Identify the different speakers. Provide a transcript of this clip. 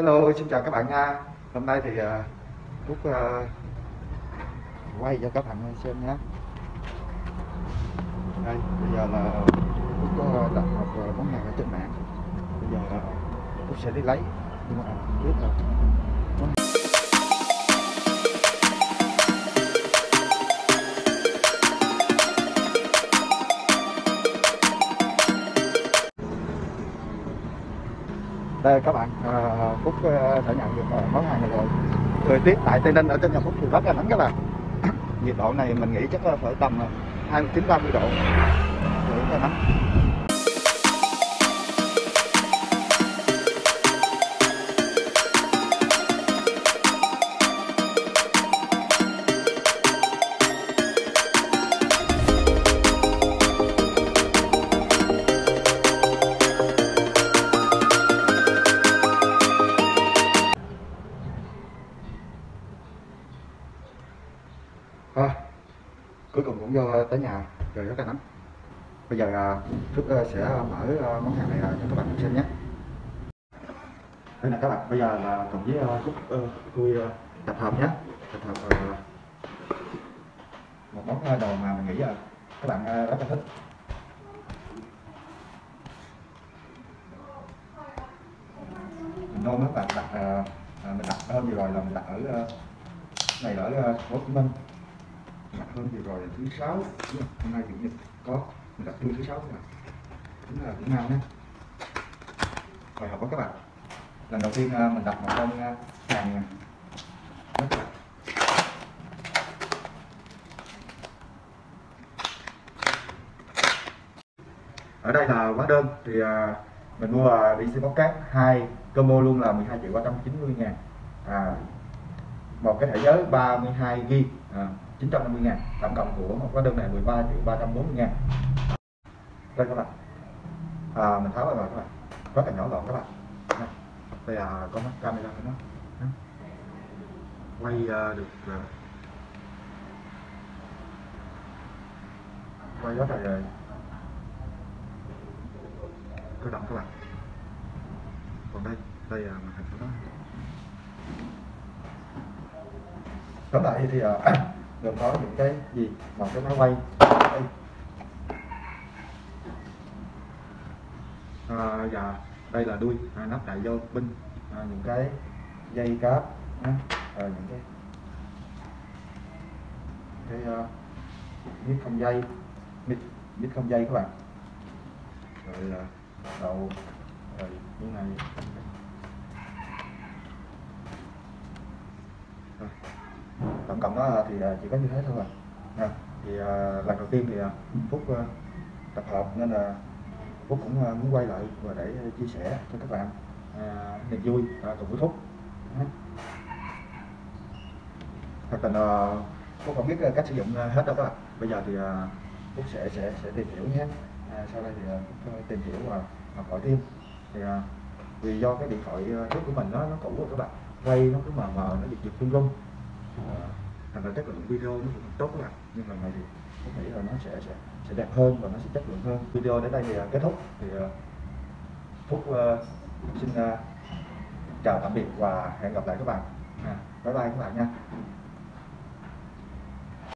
Speaker 1: Hello, xin chào các bạn nha. Hôm nay thì Phúc quay cho các bạn xem nhé. Đây, bây giờ là Phúc có đặt một món hàng ở trên mạng. Bây giờ Phúc sẽ đi lấy, nhưng mà không biết là đây các bạn, Phúc đã nhận được món hàng này rồi. Thời tiết tại Tây Ninh ở trên nhà Phúc thì rất là nắng các bạn. Nhiệt độ này mình nghĩ chắc là phải tầm 29-30 độ, rất là nắng. Cuối cùng cũng vô tới nhà, trời rất là nắng. Bây giờ Phúc sẽ mở món hàng này cho các bạn xem nhé. Đây là các bạn, bây giờ là cùng với Phúc vui tập hợp nhé. Tập hợp một món đồ mà mình nghĩ là các bạn rất là thích. Mình nôn các bạn đặt mình đặt hôm vừa rồi là mình đặt ở này ở Thành phố Hồ Chí Minh. Đặt hôm vừa rồi là thứ sáu, hôm nay chủ nhật có mình đặt trưa thứ sáu rồi, chính là Việt Nam nhé. Hồi hộp quá các bạn. Lần đầu tiên mình đặt một con hàng rất là ở đây là hóa đơn thì mình mua DC bóc cát 2 combo luôn là 12.390.000, một cái thẻ nhớ 32GB 950.000, tổng cộng của một hóa đơn này 13.340.000. Đây các bạn, mình tháo ra rồi các bạn, rất là nhỏ gọn các bạn. Đây là có mắt camera của nó quay được quay rất là cơ động các bạn. Còn đây là màn hình của nó. Tóm lại thì gồm có những cái gì, một cái máy quay đây. Và đây là đuôi, nắp lại vô pin, những cái dây cáp, những cái mic không dây, mic không dây các bạn, rồi đầu, rồi như này. Tổng cộng đó thì chỉ có như thế thôi thì lần đầu tiên thì Phúc tập hợp nên là Phúc cũng muốn quay lại và để chia sẻ cho các bạn niềm vui cùng với Phúc. Thật là Phúc không biết cách sử dụng hết đâu các bạn. Bây giờ thì Phúc sẽ tìm hiểu nhé. Sau đây thì Phúc tìm hiểu và học hỏi thêm. Thì vì do cái điện thoại trước của mình nó cũ rồi các bạn, quay nó cứ mờ nó giật rung rung, thành ra chất lượng video nó cũng tốt các bạn. Nhưng mà này thì Phúc nghĩ là nó sẽ đẹp hơn và nó sẽ chất lượng hơn. Video đến đây thì kết thúc. Thì Phúc xin chào tạm biệt và hẹn gặp lại các bạn. Bye bye các bạn nha.